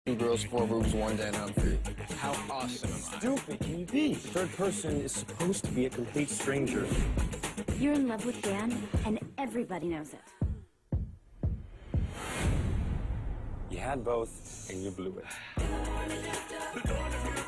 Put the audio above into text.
Girls, four boobs, one Dan Humphrey. How awesome am I? Stupid can you be? Third person is supposed to be a complete stranger. You're in love with Dan, and everybody knows it. You had both, and you blew it.